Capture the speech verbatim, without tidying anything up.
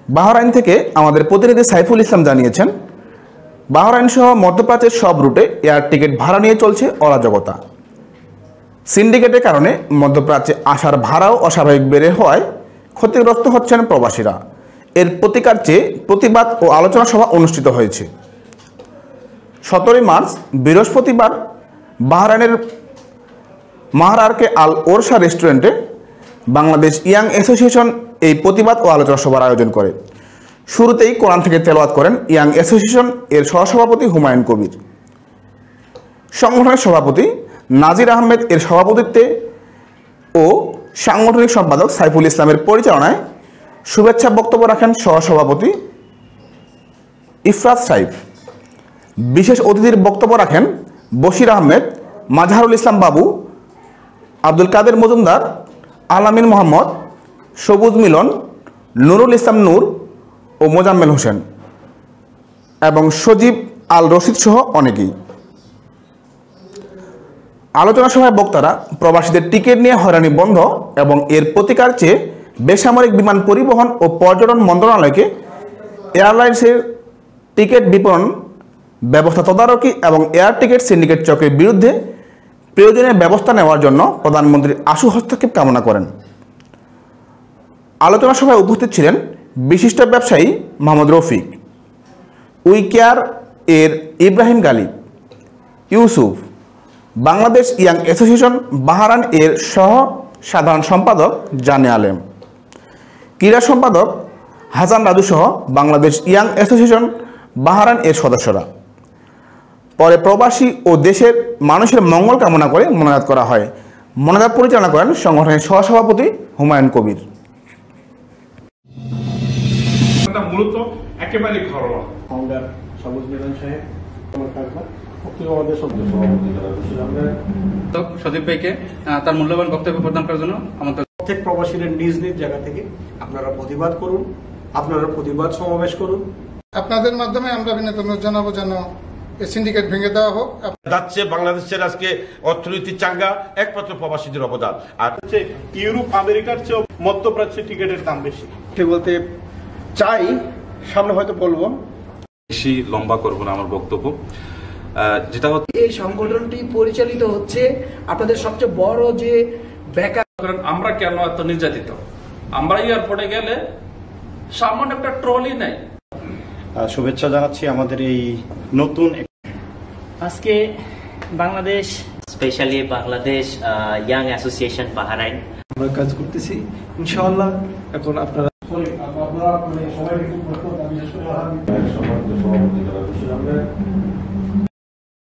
Bahrain থেকে আমাদের প্রতিনিধি সাইফুল ইসলাম জানিয়েছেন, বাহরাইন সহ মধ্যপ্রাচ্যের সব রুটে এয়ার টিকিট ভাড়া নিয়ে চলছে অরাজকতা। সিন্ডিকেটের কারণে মধ্যপ্রাচ্যে আসার ভাড়াও অস্বাভাবিক বেড়ে হওয়ায় ক্ষতিগ্রস্ত হচ্ছেন প্রবাসীরা। এর প্রতিকার চেয়ে প্রতিবাদ ও আলোচনা সভা অনুষ্ঠিত হয়েছে। সতেরোই মার্চ বৃহস্পতিবার বাহরাইনের মাহরারকে আল ওরশা রেস্টুরেন্টে বাংলাদেশ ইয়াং অ্যাসোসিয়েশন এই প্রতিবাদ ও আলোচনা সভার আয়োজন করে। শুরুতেই কোরআন থেকে তেলাওয়াত করেন ইয়াং অ্যাসোসিয়েশন এর সহসভাপতি হুমায়ুন কবির। সংগঠনের সভাপতি নাজির আহমেদ এর সভাপতিত্বে ও সাংগঠনিক সম্পাদক সাইফুল ইসলামের পরিচালনায় শুভেচ্ছা বক্তব্য রাখেন সহসভাপতি ইফরাত সাইফ। বিশেষ অতিথির বক্তব্য রাখেন বশির আহমেদ, মাজহারুল ইসলাম বাবু, আব্দুল কাদের মজুমদার, আলামিন মোহাম্মদ, সবুজ মিলন, নুরুল ইসলাম নূর ও মোজাম্মেল হোসেন এবং সজীব আল রশিদ সহ অনেকেই। আলোচনা সভায় বক্তারা প্রবাসীদের টিকিট নিয়ে হয়রানি বন্ধ এবং এর প্রতিকার চেয়ে বেসামরিক বিমান পরিবহন ও পর্যটন মন্ত্রণালয়কে এয়ারলাইন্সের টিকিট বিপণন ব্যবস্থা তদারকি এবং এয়ার টিকিট সিন্ডিকেট চক্রের বিরুদ্ধে প্রয়োজনীয় ব্যবস্থা নেওয়ার জন্য প্রধানমন্ত্রীর আশু হস্তক্ষেপ কামনা করেন। আলোচনা সভায় উপস্থিত ছিলেন বিশিষ্ট ব্যবসায়ী মোহাম্মদ রফিক, উইকেয়ার এর Ibrahim Ghalib, Yusuf, Bangladesh Young Association Bahrain এর সহ সাধারণ সম্পাদক জানে আলেম, ক্রীড়া সম্পাদক হাসান রাজু সহ বাংলাদেশ ইয়াং অ্যাসোসিয়েশন বাহরাইন এর সদস্যরা। পরে প্রবাসী ও দেশের মানুষের মঙ্গল কামনা করে মোনাজাত করা হয়। মোনাজাত পরিচালনা করেন সংগঠনের সহসভাপতি হুমায়ুন কবির। মূলত একেবারে ঘরোয়া সবুজ মিলন সাহেব, সজীব ভাইকে তার মূল্যবান বক্তব্য প্রদান করার জন্য আমাদের প্রত্যেক প্রবাসীদের নিজ নিজ জায়গা থেকে আপনারা প্রতিবাদ করুন, আপনারা প্রতিবাদ সমাবেশ করুন। আপনাদের মাধ্যমে আমরা বিনোদন জানাবো যেন এই সিন্ডিকেট ভেঙে দেওয়া হোক। যাচ্ছে বাংলাদেশের আজকে অর্থনীতি চাঙ্গা একমাত্র প্রবাসীদের অবদান। আর হচ্ছে ইউরোপ আমেরিকার চেয়ে মধ্যপ্রাচ্যে টিকিটের দাম বেশি বলতে চাই, সামনে হয়তো বলবো, বেশি লম্বা করবো না আমার বক্তব্য। যেটা হচ্ছে এই সংগঠনটি পরিচালিত হচ্ছে আপনাদের সবচেয়ে বড় যে বেকার। আমরা কেন এত নির্যাতিত? আমরা এয়ারপোর্টে গেলে সামান্য একটা ট্রলি নাই। শুভেচ্ছা জানাচ্ছি আমাদের এই নতুন আজকে Bangladesh specially Bangladesh Young Association Bahrain আমরা কাজ করতেছি ইনশাআল্লাহ। এখন আপনারা আপনারা সবাই